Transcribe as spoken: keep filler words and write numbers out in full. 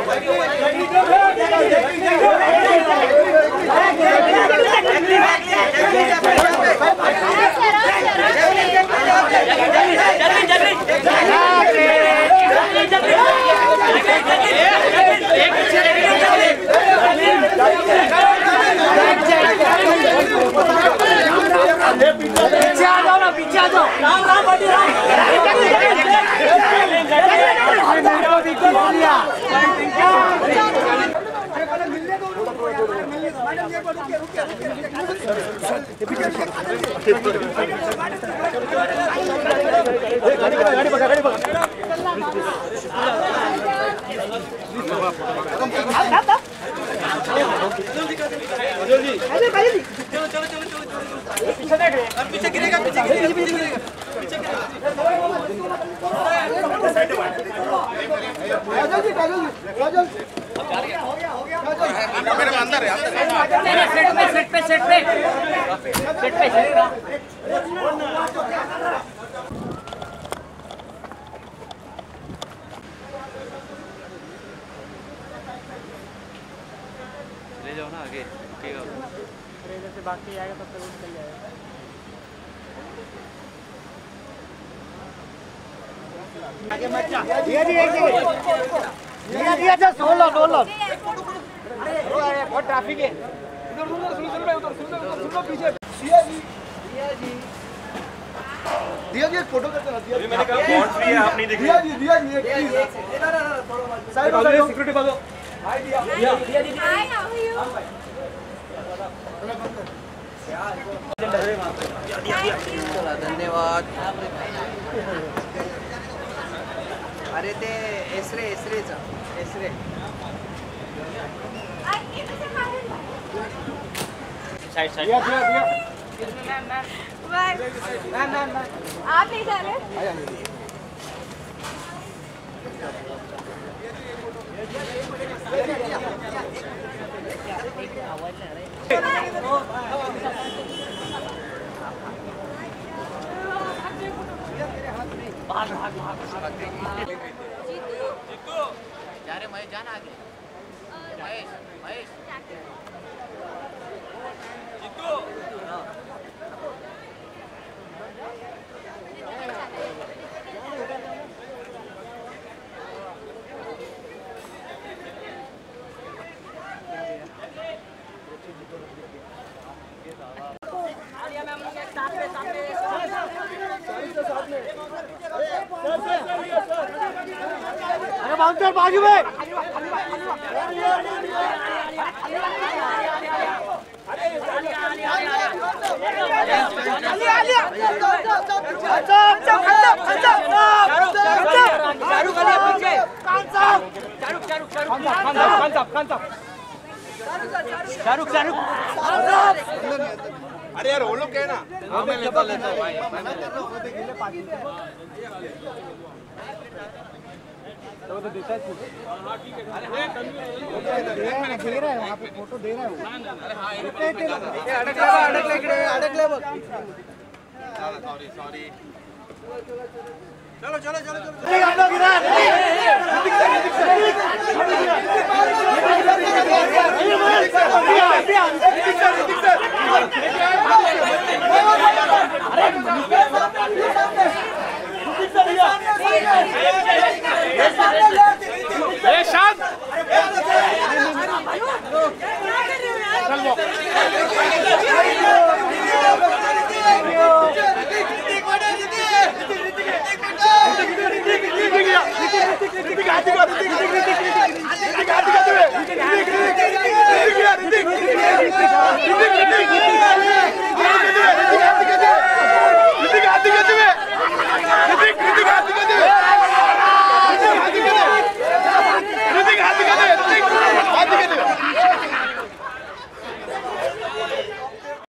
पीछे आ जाओ ना, पीछे आ जाओ। राम राम बड़ी राम। चलो चलो चलो चलो पीछे देख रहे हैं, पीछे गिरेगा, पीछे गिरेगा, पीछे गिरेगा, पीछे गिरेगा। काजल जी, काजल जी, काजल हो गया हो गया मेरे अंदर है, अंदर सेट पे सेट पे सेट पे सेट पे सेट ले जाओ ना आगे, रुकेगा जैसे बाकी आएगा तब तक निकल जाएगा। आगे मत जा, दिया जी एक सेकंड, दिया दिया जा, सोल लो सोल लो। अरे बहुत ट्रैफिक है इधर, सुनो सुनो सुनो उधर सुनो उधर सुनो पीछे। दिया जी, दिया जी, दिया जी एक फोटो करते ना। दिया जी मैंने कहा बॉन्ड फ्री है, आप नहीं देख रहे। दिया जी, दिया जी एक प्लीज इधर इधर थोड़ा साइड में सिक्योरिटी बाजू। हाय Diya, Diya Diya ji, hi how are you. धन्यवाद। अरे ते एसरे एसरेचा एसरे साइड साइड दिया दिया दिया ना ना ना आप नहीं जा रहे। जीतू जा रे महेश, जाना आगे। महेश महेश जीतू अरे बाउंसर बाजू में। शाहरुख शाहरुख अरे यार वो लोग क्या है ना, हाँ मैं लेता लेता भाई तो वो तो देता है। हाँ ठीक है, अरे हाँ दे रहा है वहाँ पे, फोटो दे रहा है वो। अरे हाँ ये अटक ले अटक ले इकडे अटक ले बघ। सॉरी सॉरी चलो चलो चलो चलो हम लोग इधर